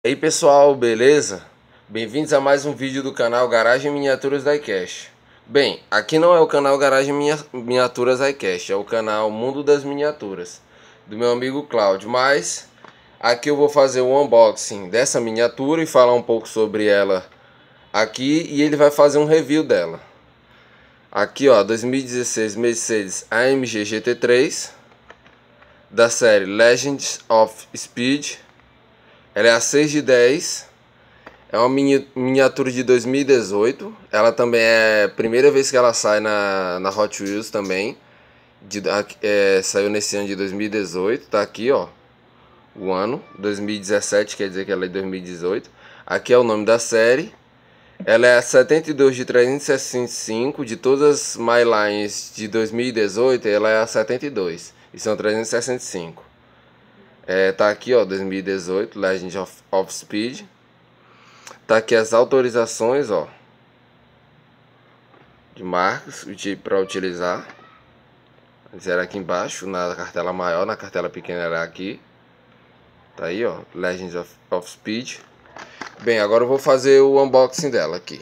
Ei pessoal, beleza? Bem-vindos a mais um vídeo do canal Garagem Miniaturas Diecast. Bem, aqui não é o canal Garagem Miniaturas Diecast, é o canal Mundo das Miniaturas, do meu amigo Cláudio. Mas aqui eu vou fazer o unboxing dessa miniatura e falar um pouco sobre ela aqui, e ele vai fazer um review dela. Aqui ó, 2016 Mercedes AMG GT3 da série Legends of Speed. Ela é a 6/10, é uma miniatura de 2018. Ela também é a primeira vez que ela sai na Hot Wheels também. Saiu nesse ano de 2018, tá aqui ó, o ano, 2017, quer dizer que ela é de 2018. Aqui é o nome da série. Ela é a 72 de 365, de todas as Mylines de 2018, ela é a 72, e são 365. Tá aqui ó, 2018, Legend of Speed. Tá aqui as autorizações ó, de marcas para utilizar. Era aqui embaixo, na cartela maior, na cartela pequena era aqui. Tá aí ó, Legend of Speed. Bem, agora eu vou fazer o unboxing dela aqui.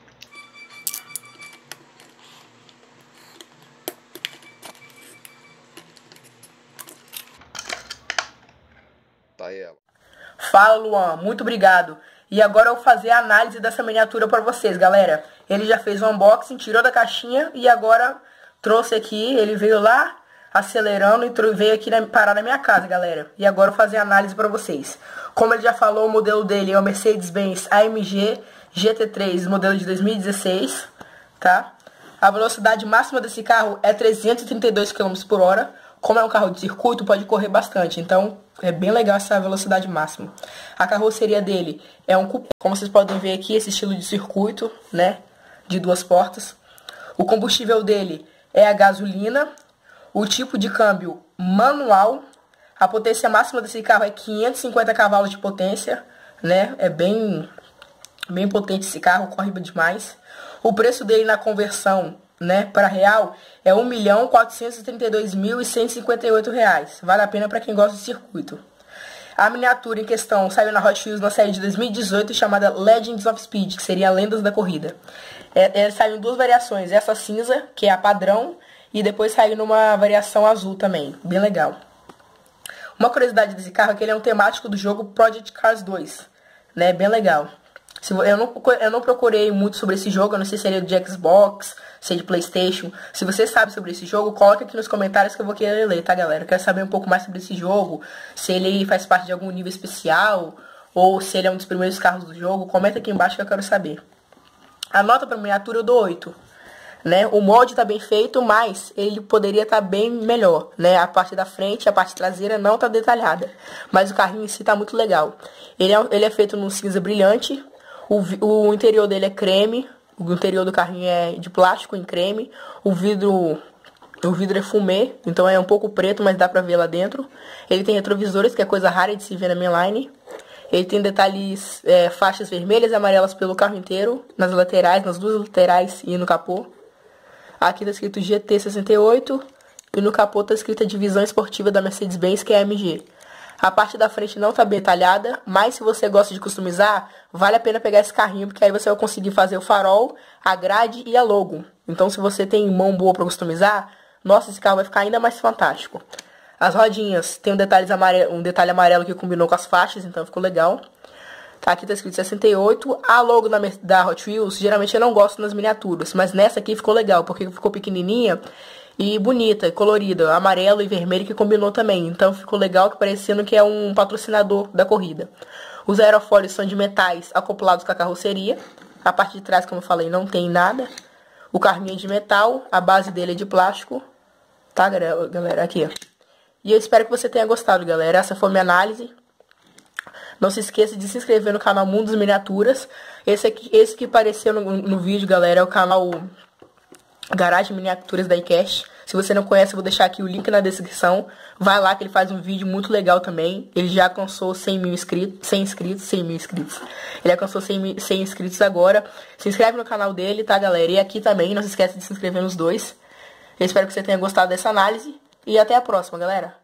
Tá aí ela. Fala Luan, muito obrigado. E agora eu vou fazer a análise dessa miniatura para vocês, galera. Ele já fez o unboxing, tirou da caixinha e agora trouxe aqui. Ele veio lá acelerando e veio aqui parar na minha casa, galera. E agora eu vou fazer a análise para vocês. Como ele já falou, o modelo dele é o Mercedes-Benz AMG GT3, modelo de 2016, tá? A velocidade máxima desse carro é 332 km por hora. Como é um carro de circuito, pode correr bastante, então é bem legal essa velocidade máxima. A carroceria dele é um cupê, como vocês podem ver aqui, esse estilo de circuito, né, de duas portas. O combustível dele é a gasolina, o tipo de câmbio manual. A potência máxima desse carro é 550 cavalos de potência, né, é bem potente esse carro, corre demais. O preço dele na conversão, né, para real é R$ 1.432.158. Vale a pena para quem gosta de circuito. A miniatura em questão saiu na Hot Wheels na série de 2018 chamada Legends of Speed, que seria Lendas da Corrida. Saiu em duas variações, essa cinza, que é a padrão, e depois saiu numa variação azul também, bem legal. Uma curiosidade desse carro é que ele é um temático do jogo Project Cars 2, né, bem legal. Eu não procurei muito sobre esse jogo, eu não sei se ele é de Xbox, se é de Playstation. Se você sabe sobre esse jogo, coloca aqui nos comentários que eu vou querer ler, tá galera? Eu quero saber um pouco mais sobre esse jogo, se ele faz parte de algum nível especial, ou se ele é um dos primeiros carros do jogo. Comenta aqui embaixo que eu quero saber. A nota para miniatura eu dou 8. Né? O molde tá bem feito, mas ele poderia estar bem melhor, né? A parte da frente, a parte traseira não tá detalhada, mas o carrinho em si tá muito legal. Ele é feito num cinza brilhante. O interior dele é creme. O interior do carrinho é de plástico em creme. O vidro é fumê, então é um pouco preto, mas dá pra ver lá dentro. Ele tem retrovisores, que é coisa rara de se ver na minha line. Ele tem detalhes, faixas vermelhas e amarelas pelo carro inteiro, nas laterais, nas duas laterais e no capô. Aqui tá escrito GT68 e no capô tá escrito a divisão esportiva da Mercedes-Benz, que é a AMG. A parte da frente não tá bem detalhada, mas se você gosta de customizar, vale a pena pegar esse carrinho, porque aí você vai conseguir fazer o farol, a grade e a logo. Então se você tem mão boa para customizar, nossa, esse carro vai ficar ainda mais fantástico. As rodinhas tem um detalhe amarelo que combinou com as faixas, então ficou legal. Tá, aqui tá escrito 68. A logo da Hot Wheels, geralmente eu não gosto nas miniaturas, mas nessa aqui ficou legal, porque ficou pequenininha e bonita, colorida, amarelo e vermelho que combinou também. Então ficou legal, que parecendo que é um patrocinador da corrida. Os aerofólios são de metais acoplados com a carroceria. A parte de trás, como eu falei, não tem nada. O carrinho é de metal, a base dele é de plástico. Tá, galera? Aqui, ó. E eu espero que você tenha gostado, galera. Essa foi a minha análise. Não se esqueça de se inscrever no canal Mundo das Miniaturas. Esse que apareceu no vídeo, galera, é o canal Garagem Miniaturas Diecast. Se você não conhece, eu vou deixar aqui o link na descrição. Vai lá que ele faz um vídeo muito legal também. Ele já alcançou 100 mil inscritos. 100 mil inscritos. Ele alcançou 100 inscritos agora. Se inscreve no canal dele, tá, galera? E aqui também, não se esqueça de se inscrever nos dois. Eu espero que você tenha gostado dessa análise. E até a próxima, galera.